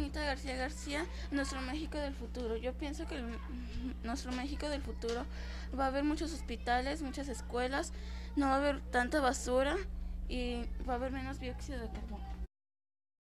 Anita García García, nuestro México del futuro. Yo pienso que nuestro México del futuro va a haber muchos hospitales, muchas escuelas, no va a haber tanta basura y va a haber menos dióxido de carbono.